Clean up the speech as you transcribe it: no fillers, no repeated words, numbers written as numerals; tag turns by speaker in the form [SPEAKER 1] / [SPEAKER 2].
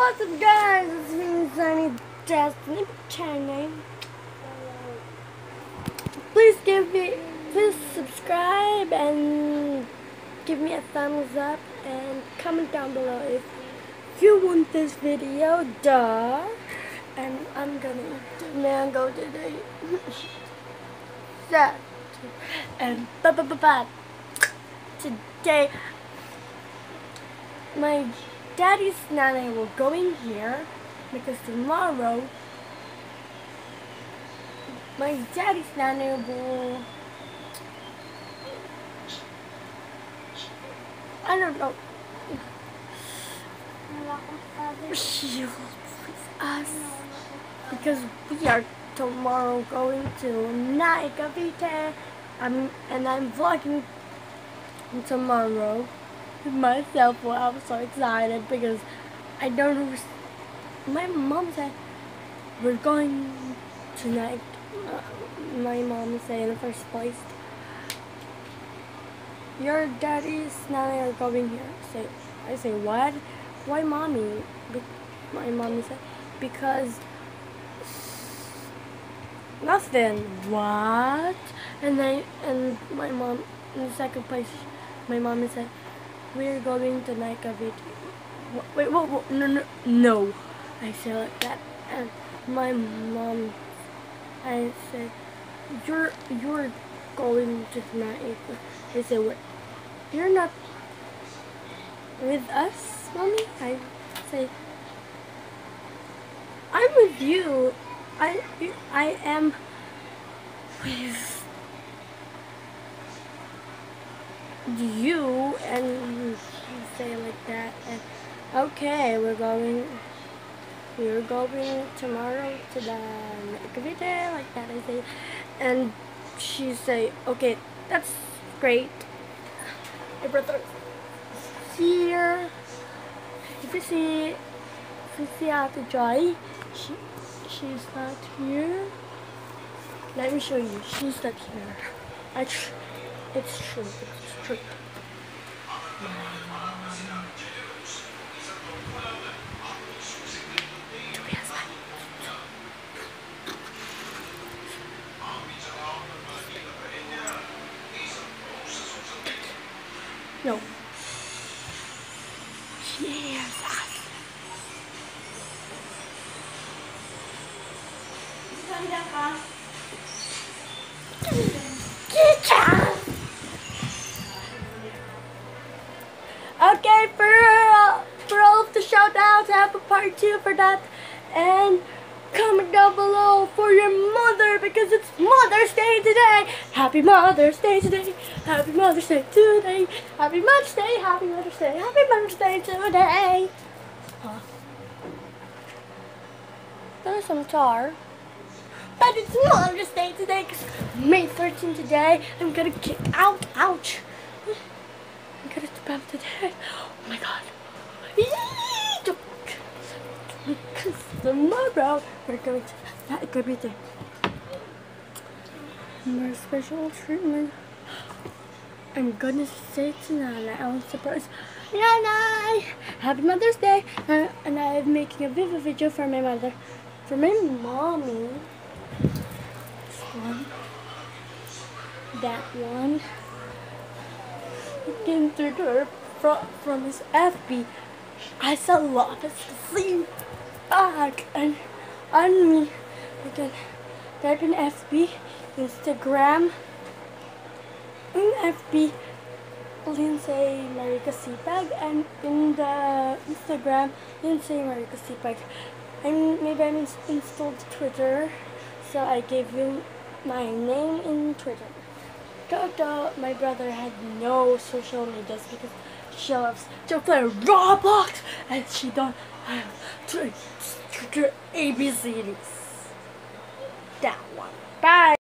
[SPEAKER 1] What's up, guys? It's me, Sunny Destiny Channel. Please subscribe and give me a thumbs up and comment down below if you want this video. And I'm gonna eat the mango today. And today my daddy's nanny will go in here because tomorrow my daddy's nanny will, I don't know, she will please us because we are tomorrow going to Nai Cavite. And I'm vlogging tomorrow with myself. Well, I'm so excited because I don't know. My mom said we're going tonight. My mom said in the first place, your daddy's nanny are going here. I say what? Why, mommy? My mommy said because nothing. What? And my mom in the second place, my mom said we're going to Nai Cavite. Wait, no. I said like that, and my mom, I said you're going to Nai. I said what? You're not with us, mommy? I say I'm with you. I am with you. And she say like that, and okay, we're going tomorrow to the Cavite, like that I say. And she say okay, that's great. My brother is here. If you see Ate Joy, she's not here. Let me show you. She's not here. It's true. No. She hears us. Okay, for all of the shout outs, I have a part 2 for that. And comment down below for your mother because it's Mother's Day today. Happy Mother's Day today. Happy Mother's Day today. Happy Mother's Day. Happy Mother's Day. Happy Mother's Day today. There's some tar. But it's Mother's Day today because May 13th today. I'm gonna kick out. Ouch. I'm gonna step out today. Oh my god. Because tomorrow we're going to that could be the more special treatment. I'm gonna say to Nana, I want to surprise Nana. Happy Mother's Day, and I'm making a video for my mother, for my mommy. This one, that one. It came through to her from his FB. I saw a lot of sleep back and on me. I can type in FB, Instagram, in FB, Lindsay Marika Sipag, and in the Instagram, Lindsay Marika Sipag. Maybe I installed Twitter, so I gave you my name in Twitter. Toto, my brother, had no social medias because she loves to play Roblox and she don't have Twitter ABCDs. That one. Bye.